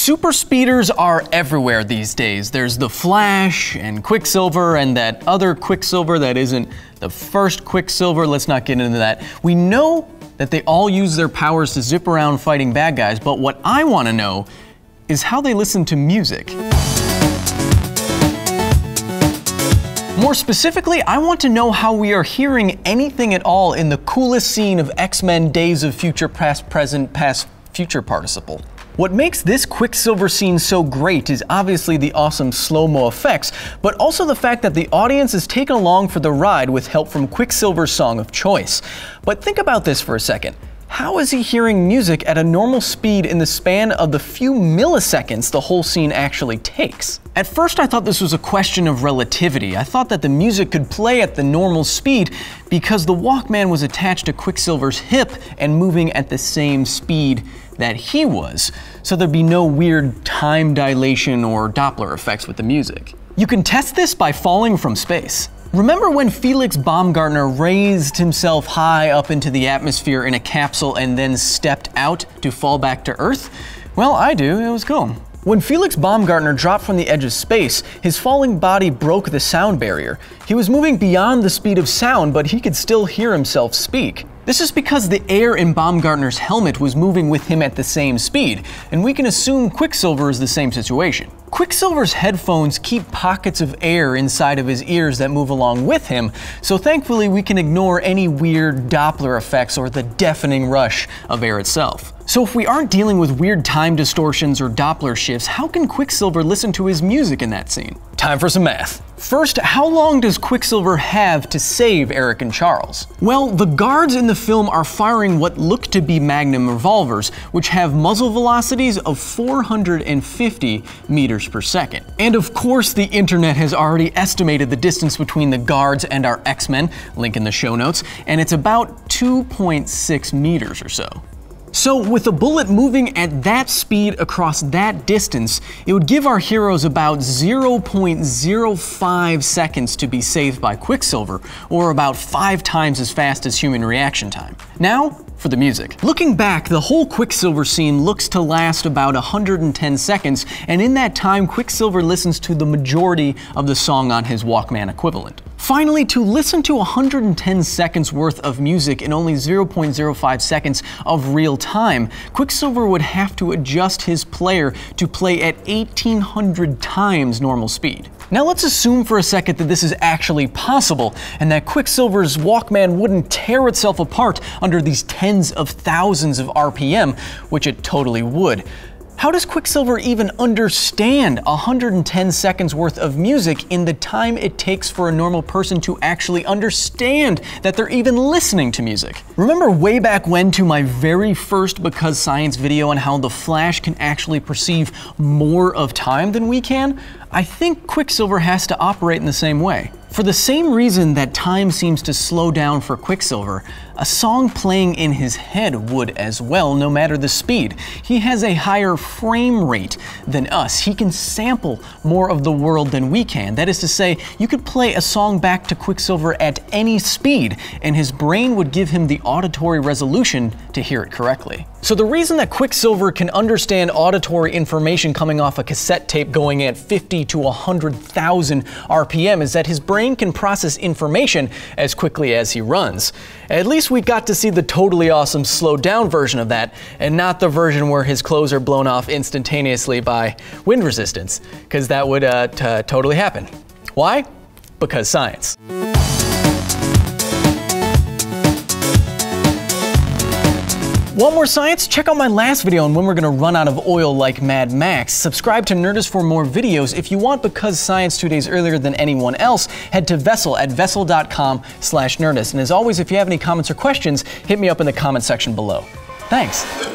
Super speeders are everywhere these days. There's the Flash and Quicksilver and that other Quicksilver that isn't the first Quicksilver. Let's not get into that. We know that they all use their powers to zip around fighting bad guys, but what I want to know is how they listen to music. More specifically, I want to know how we are hearing anything at all in the coolest scene of X-Men Days of Future Past, Present, Past, Future participle. What makes this Quicksilver scene so great is obviously the awesome slow-mo effects, but also the fact that the audience is taken along for the ride with help from Quicksilver's song of choice. But think about this for a second. How is he hearing music at a normal speed in the span of the few milliseconds the whole scene actually takes? At first I thought this was a question of relativity. I thought that the music could play at the normal speed because the Walkman was attached to Quicksilver's hip and moving at the same speed that he was, so there'd be no weird time dilation or Doppler effects with the music. You can test this by falling from space. Remember when Felix Baumgartner raised himself high up into the atmosphere in a capsule and then stepped out to fall back to Earth? Well, I do. It was cool. When Felix Baumgartner dropped from the edge of space, his falling body broke the sound barrier. He was moving beyond the speed of sound, but he could still hear himself speak. This is because the air in Baumgartner's helmet was moving with him at the same speed, and we can assume Quicksilver is the same situation. Quicksilver's headphones keep pockets of air inside of his ears that move along with him, so thankfully we can ignore any weird Doppler effects or the deafening rush of air itself. So if we aren't dealing with weird time distortions or Doppler shifts, how can Quicksilver listen to his music in that scene? Time for some math. First, how long does Quicksilver have to save Eric and Charles? Well, the guards in the film are firing what look to be Magnum revolvers, which have muzzle velocities of 450 meters per second. And of course, the internet has already estimated the distance between the guards and our X-Men, link in the show notes, and it's about 2.6 meters or so. So with a bullet moving at that speed across that distance, it would give our heroes about 0.05 seconds to be saved by Quicksilver, or about 5 times as fast as human reaction time. Now, for the music. Looking back, the whole Quicksilver scene looks to last about 110 seconds, and in that time, Quicksilver listens to the majority of the song on his Walkman equivalent. Finally, to listen to 110 seconds worth of music in only 0.05 seconds of real time, Quicksilver would have to adjust his player to play at 1,800 times normal speed. Now let's assume for a second that this is actually possible, and that Quicksilver's Walkman wouldn't tear itself apart under these tens of thousands of RPM, which it totally would. How does Quicksilver even understand 110 seconds worth of music in the time it takes for a normal person to actually understand that they're even listening to music? Remember way back when to my very first Because Science video on how the Flash can actually perceive more of time than we can? I think Quicksilver has to operate in the same way. For the same reason that time seems to slow down for Quicksilver, a song playing in his head would as well, no matter the speed. He has a higher frame rate than us. He can sample more of the world than we can. That is to say, you could play a song back to Quicksilver at any speed, and his brain would give him the auditory resolution to hear it correctly. So the reason that Quicksilver can understand auditory information coming off a cassette tape going at 50 to 100,000 RPM is that his brain can process information as quickly as he runs. At least we got to see the totally awesome slowed down version of that, and not the version where his clothes are blown off instantaneously by wind resistance, because that would totally happen. Why? Because science. Want more science? Check out my last video on when we're gonna run out of oil like Mad Max. Subscribe to Nerdist for more videos. If you want Because Science 2 days earlier than anyone else, head to Vessel at vessel.com/Nerdist. And as always, if you have any comments or questions, hit me up in the comment section below. Thanks.